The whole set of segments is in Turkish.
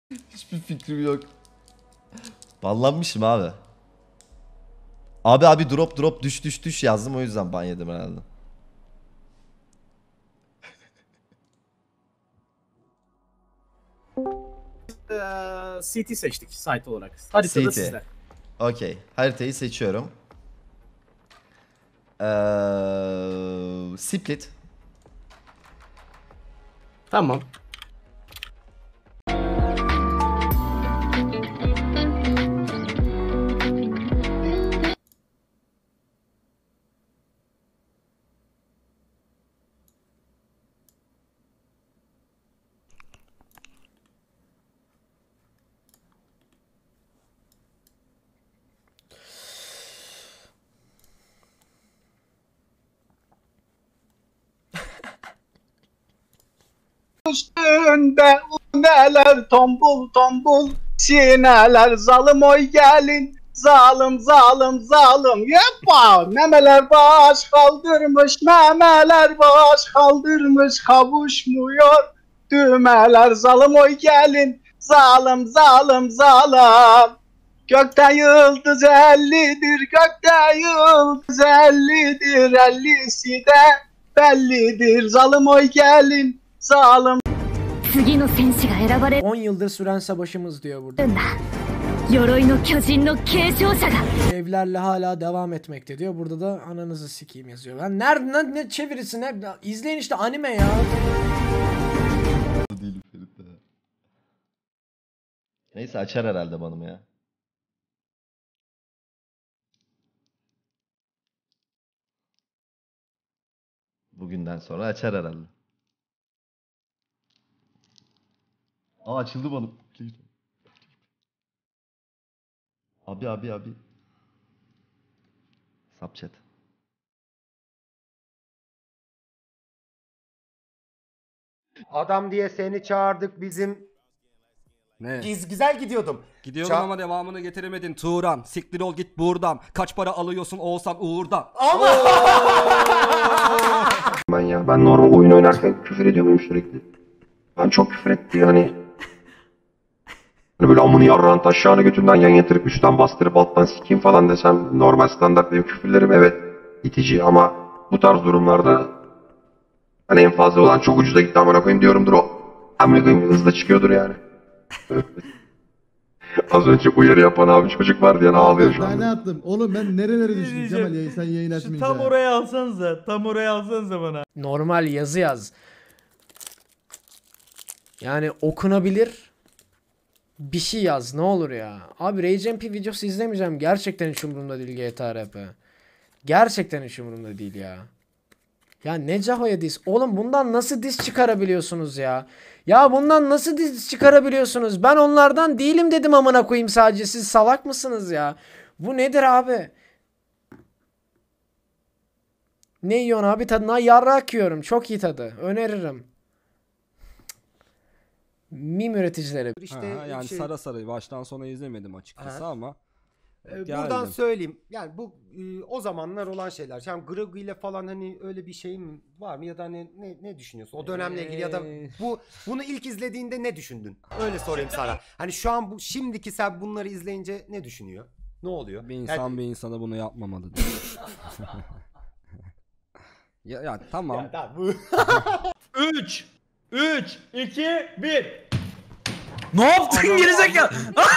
Hiçbir fikrim yok. Banlanmışım abi. Abi drop düş yazdım, o yüzden ban yedim herhalde. CT seçtik site olarak. Haritada CT. sizler. Okey. Haritayı seçiyorum. Split. Tamam. Üstünde neler tombul tombul sineler zalim oy gelin zalim zalim zalim yepa memeler baş kaldırmış memeler baş kaldırmış kavuşmuyor düğmeler zalim oy gelin zalim zalim zalim gökte yıldız 50'dir gökte yıldız 50'dir 50'si de bellidir zalim oy gelin zalim. 10 yıldır süren savaşımız diyor burada. Evlerle hala devam etmekte diyor. Burada da ananızı sikeyim yazıyor. Ben nereden ne çevirisi ne? İzleyin işte anime ya. Neyse açar herhalde banım ya. Bugünden sonra açar herhalde. Aa, açıldı banım. Abi. Subchat. Adam diye seni çağırdık bizim. Ne? Güzel gidiyordum. Gidiyordun ama devamını getiremedin Turan. Siktir ol git buradan. Kaç para alıyorsun Oğuzhan Uğur'dan? Ben normal oyun oynarken küfür ediyorum sürekli. Ben çok küfür etti yani. Hani böyle amını yarrağın taşağını götünden yan yatırıp üstten bastırıp alttan sikeyim falan desem normal standart benim küfürlerim evet itici ama bu tarz durumlarda hani en fazla olan çok ucuza gitti amına koyayım diyorumdur o. Amına koyayım hızla çıkıyordur yani. Az önce uyarı yapan abi çocuk var diye ağlıyor şu anda. Ne yaptım? Oğlum ben nerelere düştüm Cemal sen yayın açmayınca. Tam oraya alsanıza. Tam oraya alsanıza bana. Normal yazı yaz. Yani okunabilir bir şey yaz ne olur ya. Abi Rage MP videosu izlemeyeceğim. Gerçekten hiç umurumda değil GTA RP. Gerçekten hiç umurumda değil ya. Ya ne Caho'ya diss? Oğlum bundan nasıl diss çıkarabiliyorsunuz ya? Ya bundan nasıl diss çıkarabiliyorsunuz? Ben onlardan değilim dedim amına koyayım sadece. Siz salak mısınız ya? Bu nedir abi? Ne yiyorsun abi? Tadına yarrak yiyorum. Çok iyi tadı. Öneririm. Mim üreticileri. İşte yani Sarı baştan sona izlemedim açıkçası ama buradan söyleyeyim. Yani bu o zamanlar olan şeyler. Yani Grogu ile falan hani öyle bir şeyim var mı ya da hani ne düşünüyorsun? O dönemle ilgili ya da bunu ilk izlediğinde ne düşündün? Öyle sorayım sana. Hani şu an şimdiki sen bunları izleyince ne düşünüyor? Ne oluyor? Bir insan bir insana bunu yapmamalı. ya tamam. Ya, tamam. 3 2 1. Ne yaptın gerizekalı?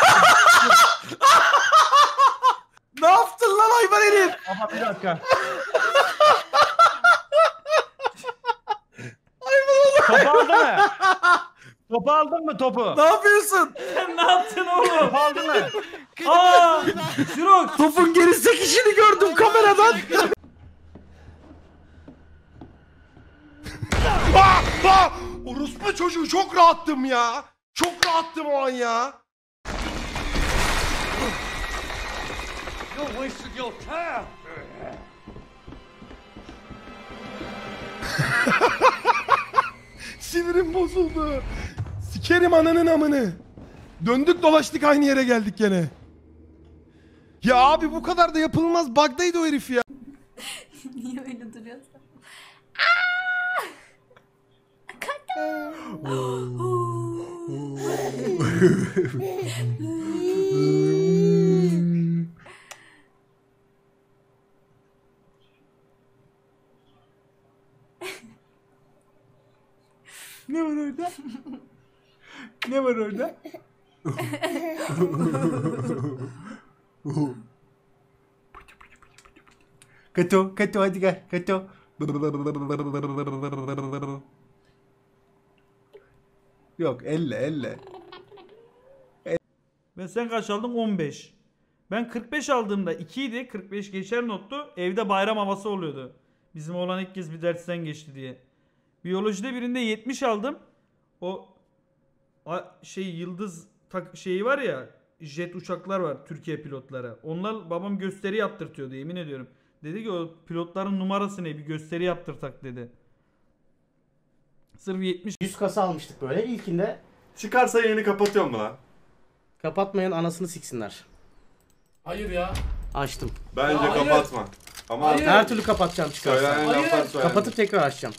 Ne yaptın lan hayvan herif? Aha bir dakika. Topu aldın mı? Topu aldın mı topu? Ne yapıyorsun? Sen ne yaptın oğlum? Topu aldın mı? Aaa! Şurok! Topun geri sekişini gördüm kameradan. Orospu çocuğu çok rahattım ya. Çok rahattım o an ya. Sinirim bozuldu. Sikerim ananın amını. Döndük dolaştık aynı yere geldik gene. Ya abi bu kadar da yapılmaz. Bug'daydı o herif ya. Niye öyle duruyorsun? Ne var orada? Ne var orada? Kato, Kato hadi gel. Kato. Yok elle. Ve sen kaç aldın? 15. Ben 45 aldığımda 2 idi. 45 geçer nottu. Evde bayram havası oluyordu. Bizim oğlan ilk kez bir dersten geçti diye. Biyolojide birinde 70 aldım. O yıldız şeyi var ya, jet uçaklar var, Türkiye pilotları. Onlar babam gösteri yaptırtıyordu, yemin ediyorum. Dedi ki o pilotların numarası ne, bir gösteri yaptırtak dedi. Sırf 70. 100 kasa almıştık böyle ilkinde. Çıkarsa yayını kapatıyor mu lan? Kapatmayan anasını siksinler. Hayır ya. Açtım. Bence Ya hayır. kapatma. Ama Hayır. Her türlü kapatacağım çıkarsa. söylenen laflar söylendi. Kapatıp tekrar açacağım.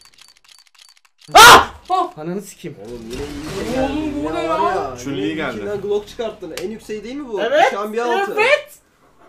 Ah! Ananı sikeyim. Oğlum yine iyi. Oğlum bu ne ya? Çulli'yi geldi. İçinden Glock çıkarttın. En yükseği değil mi bu? Evet. Şu an bir altı. Evet.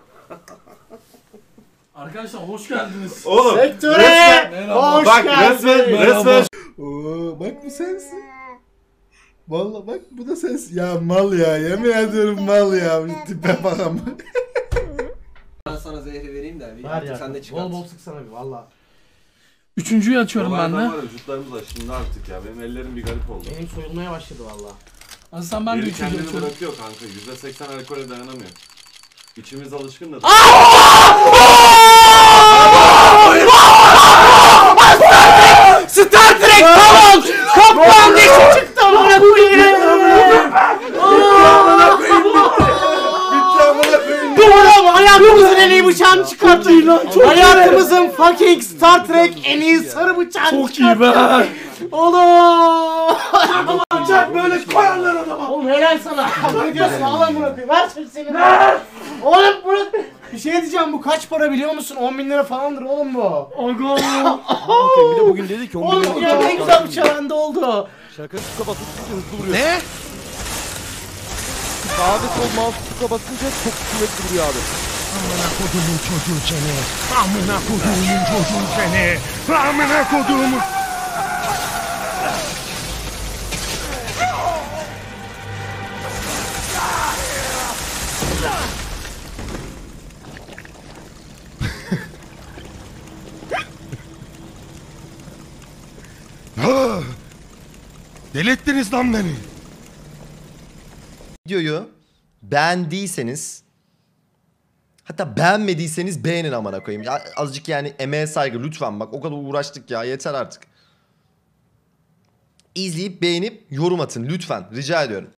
Arkadaşlar hoş geldiniz. Oğlum Sektöre hoş bak geldin. resmen Oo, bak bu sensin. Vallahi bak bu da sensin. Ya mal ya, yemin ediyorum mal ya. Bir tipe bak ama. Ben sana zehri vereyim de. Bir Ver artık ya. sen de çıkart. Bol bol sıksana bir valla. Üçüncüyü açıyorum ben de. var ya, vücutlarımız aşındı artık ya. Benim ellerim bir garip oldu. Benim soyulmaya başladı valla. Aslan ben de Biri üçüncü kendini açıyorum. bırakıyor kanka. %80 alkole dayanamıyor. İçimiz alışkın da. Star Trek tamam. Kaplan dişi çıktı amına koyayım. Doğru hayatımızın en iyi bıçağını çıkarttı. Hayatımızın fucking Star Trek en iyi sarı bıçağını Çok iyi be. Oğlum. Bıçak böyle koyarlar adama. Oğlum helal sana. Ne diyorsun ağlam bırakıyor. Ver seni. Oğlum bırak. Bir şey diyeceğim, bu kaç para biliyor musun? 10.000 lira falandır oğlum bu. Aga. Bir de bugün dedi ki 10 Oğlum dünyanın en güzel bıçağı bende oldu. Şaka tuka basınca hızlı vuruyor. Ne? Sağda sol mouse tuka basınca çok kuvvetli vuruyor abi. Amına kodumun çocuğu seni. Amına kodumun çocuğu seni. Amına kodumun. Delirttiniz lan beni. Videoyu beğendiyseniz, hatta beğenmediyseniz beğenin amına koyayım. Ya azıcık yani emeğe saygı lütfen, bak o kadar uğraştık ya, yeter artık. İzleyip beğenip yorum atın lütfen, rica ediyorum.